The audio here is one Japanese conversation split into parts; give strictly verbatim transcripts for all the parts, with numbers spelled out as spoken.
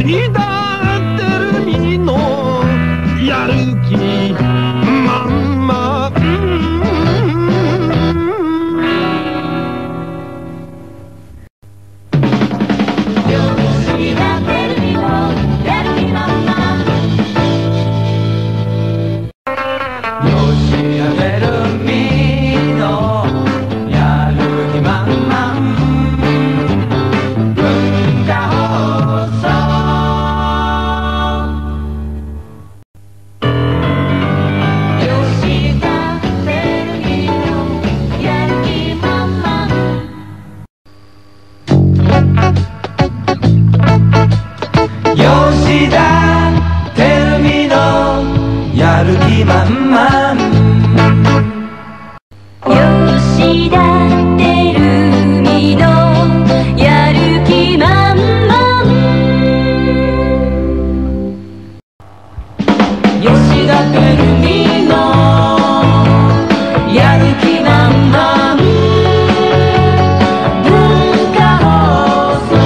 しだってる身のやる気まんま、吉田照美のやる気満々、 吉田照美のやる気満々、吉田照美のやる気満々、文化放送。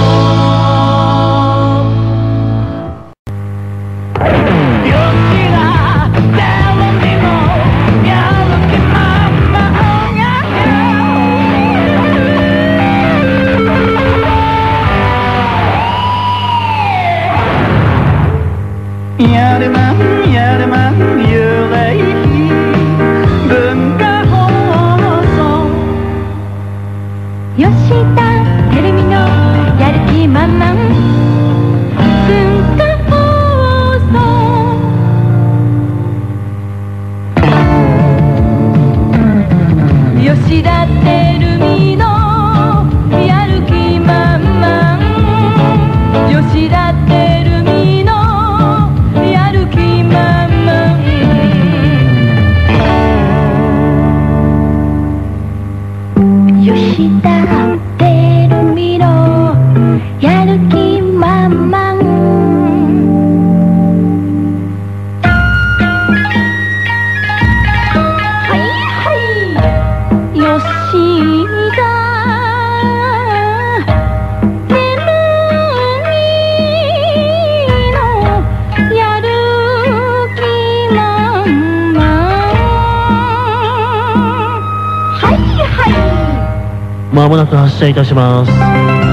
やれまんやれまん幽霊文化放送、 吉田照美のやる気満々、文化放送。吉田照美のやる気満々、吉田照美のやる気満々、吉田照美のやる気満々。はいはい、吉田照美のやる気満々。はいはい、 まもなく発車いたします。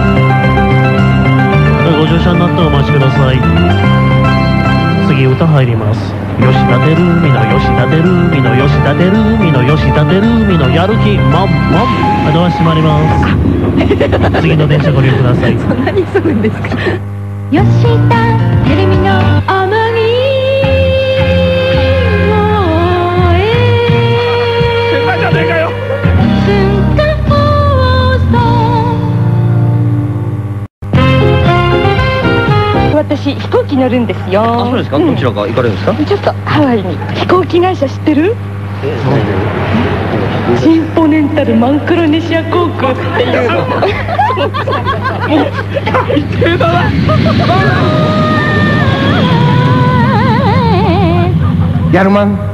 ご乗車になったらお待ちください。次歌入ります。吉田照美の吉田照美の吉田照美の吉田照美のやる気満々。ドア閉まります。次の電車ご利用ください。 そんなに急ぐんですか。吉田照美の天城先輩じゃねえかよ。 文化放送。私飛行機乗るんですよ。 あ、そうですか。 うんどちらか行かれるんですか。 ちょっとハワイに。飛行機会社知ってる？シンポネンタルマンクロネシア航空っていうの。 最低だな。 やるまん。